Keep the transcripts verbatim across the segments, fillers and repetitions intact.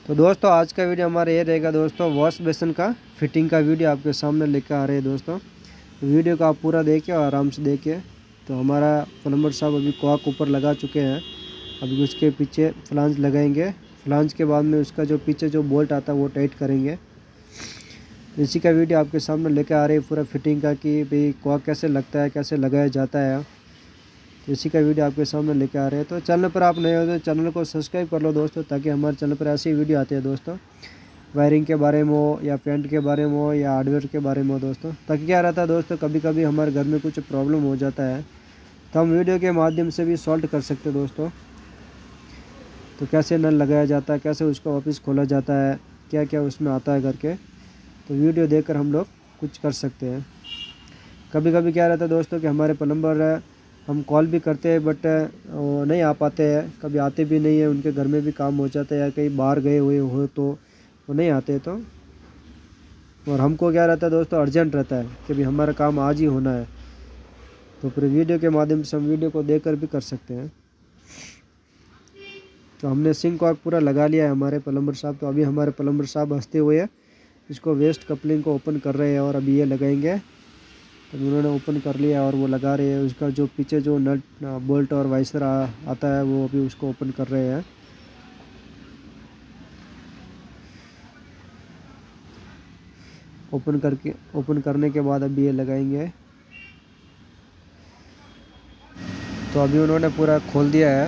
तो दोस्तों आज का वीडियो हमारा ये रहेगा दोस्तों, वॉश बेसिन का फिटिंग का वीडियो आपके सामने लेकर आ रहे हैं दोस्तों। वीडियो को आप पूरा देखिए और आराम से देखिए। तो हमारा प्लम्बर साहब अभी कॉक ऊपर लगा चुके हैं। अभी उसके पीछे फ्लांज लगाएंगे। फ्लांज के बाद में उसका जो पीछे जो बोल्ट आता है वो टाइट करेंगे। इसी का वीडियो आपके सामने लेकर आ रहे हैं पूरा फिटिंग का, कि भाई कॉक कैसे लगता है, कैसे लगाया जाता है। तो इसी का वीडियो आपके सामने लेके आ रहे हैं। तो चैनल पर आप नए हो तो चैनल को सब्सक्राइब कर लो दोस्तों, ताकि हमारे चैनल पर ऐसी वीडियो आती है दोस्तों, वायरिंग के बारे में हो या पेंट के बारे में हो या हार्डवेयर के बारे में हो दोस्तों। ताकि क्या रहता है दोस्तों, कभी कभी हमारे घर में कुछ प्रॉब्लम हो जाता है तो हम वीडियो के माध्यम से भी सॉल्व कर सकते हैं दोस्तों। तो कैसे नल लगाया जाता है, कैसे उसका वापस खोला जाता है, क्या क्या उसमें आता है करके, तो वीडियो देखकर हम लोग कुछ कर सकते हैं। कभी कभी क्या रहता है दोस्तों कि हमारे प्लम्बर हम कॉल भी करते हैं बट वो नहीं आ पाते हैं, कभी आते भी नहीं है, उनके घर में भी काम हो जाता है या कहीं बाहर गए हुए हो तो वो नहीं आते। तो और हमको क्या रहता है दोस्तों, अर्जेंट रहता है कि भाई हमारा काम आज ही होना है। तो फिर वीडियो के माध्यम से हम वीडियो को देखकर भी कर सकते हैं। तो हमने सिंक कॉक पूरा लगा लिया है हमारे प्लम्बर साहब। तो अभी हमारे प्लम्बर साहब हंसते हुए इसको वेस्ट कपलिंग को ओपन कर रहे हैं और अभी ये लगाएंगे। तो उन्होंने ओपन कर लिया और वो लगा रहे हैं। उसका जो पीछे जो नट बोल्ट और वाइसर आ, आता है वो अभी उसको ओपन कर रहे हैं। ओपन करके ओपन करने के बाद अभी ये लगाएंगे। तो अभी उन्होंने पूरा खोल दिया है।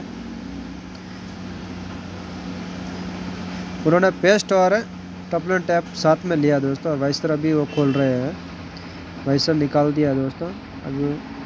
उन्होंने पेस्ट और टपलन टैप साथ में लिया दोस्तों, और वाइसर अभी वो खोल रहे हैं। वाइसर निकाल दिया दोस्तों। अभी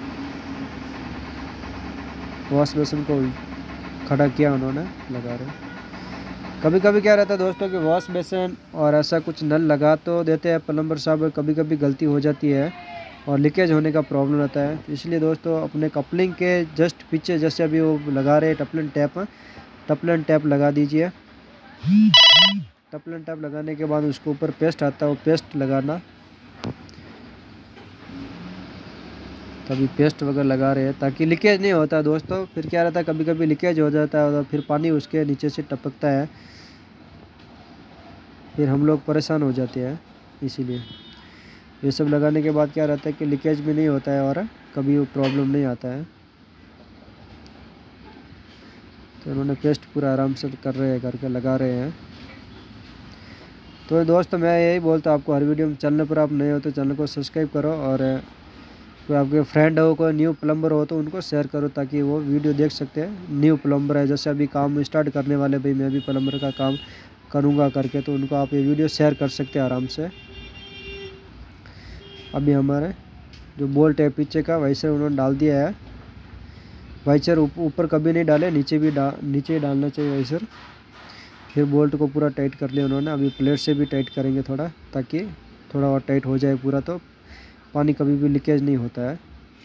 वॉश बेसिन को खड़ा किया उन्होंने, लगा रहे। कभी कभी क्या रहता है दोस्तों कि वॉश बेसिन और ऐसा कुछ नल लगा तो देते हैं प्लम्बर साहब, कभी कभी गलती हो जाती है और लीकेज होने का प्रॉब्लम रहता है। तो इसलिए दोस्तों अपने कपलिंग के जस्ट पीछे जैसे अभी वो लगा रहे हैं टपलन टैप, टपलन टैप लगा दीजिए। टपलन टैप लगाने के बाद उसके ऊपर पेस्ट आता है, वो पेस्ट लगाना। तभी पेस्ट वगैरह लगा रहे हैं ताकि लीकेज नहीं होता दोस्तों। फिर क्या रहता है, कभी कभी लीकेज हो जाता है और फिर पानी उसके नीचे से टपकता है, फिर हम लोग परेशान हो जाते हैं। इसीलिए ये सब लगाने के बाद क्या रहता है कि लीकेज भी नहीं होता है और कभी वो प्रॉब्लम नहीं आता है। तो उन्होंने पेस्ट पूरा आराम से कर रहे हैं, करके लगा रहे हैं। तो दोस्तों मैं यही बोलता हूँ आपको, हर वीडियो में चैनल पर आप नए हो तो चैनल को सब्सक्राइब करो, और कोई आपके फ्रेंड हो, कोई न्यू प्लम्बर हो तो उनको शेयर करो ताकि वो वीडियो देख सकते हैं। न्यू प्लम्बर है, जैसे अभी काम स्टार्ट करने वाले, भाई मैं भी प्लम्बर का काम करूँगा करके, तो उनको आप ये वीडियो शेयर कर सकते हैं आराम से। अभी हमारे जो बोल्ट है पीछे का वाइसर उन्होंने डाल दिया है। वाइसर ऊपर कभी नहीं डाले, नीचे भी डा नीचे ही डालना चाहिए वाइसर। फिर बोल्ट को पूरा टाइट कर लिया उन्होंने। अभी प्लेट से भी टाइट करेंगे थोड़ा, ताकि थोड़ा और टाइट हो जाए पूरा, तो पानी कभी भी लीकेज नहीं होता है।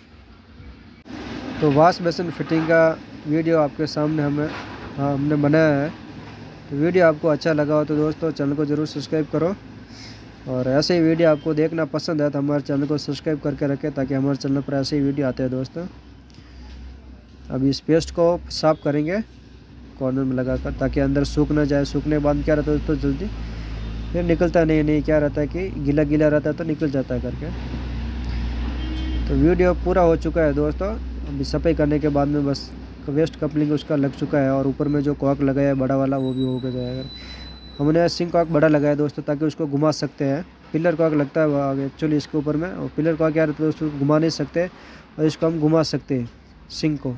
तो वॉश बेसिन फिटिंग का वीडियो आपके सामने हमें हाँ हमने बनाया है। तो वीडियो आपको अच्छा लगा हो तो दोस्तों चैनल को ज़रूर सब्सक्राइब करो, और ऐसे ही वीडियो आपको देखना पसंद है तो हमारे चैनल को सब्सक्राइब करके रखें, ताकि हमारे चैनल पर ऐसे ही वीडियो आते हैं दोस्तों। अभी इस पेस्ट को साफ़ करेंगे कॉर्नर में लगाकर, ताकि अंदर सूख ना जाए। सूखने के बाद क्या रहता है दोस्तों, जल्दी फिर निकलता नहीं नहीं क्या रहता है कि गीला गीला रहता है तो निकल जाता है करके। तो वीडियो पूरा हो चुका है दोस्तों। अभी सफाई करने के बाद में बस वेस्ट कपलिंग उसका लग चुका है, और ऊपर में जो कॉक लगाया है बड़ा वाला वो भी हो गया है। हमने सिंक कॉक बड़ा लगाया दोस्तों ताकि उसको घुमा सकते हैं। पिलर कॉक लगता है एक्चुअली इसके ऊपर में, और पिलर कॉक क्या रहता है उसको घुमा नहीं सकते, और इसको हम घुमा सकते हैं, सिंक को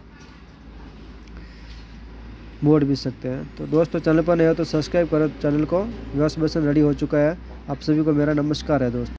मोड़ भी सकते हैं। तो दोस्तों चैनल पर नए हो तो सब्सक्राइब करो चैनल को। वॉश बेसिन रेडी हो चुका है। आप सभी को मेरा नमस्कार है दोस्तों।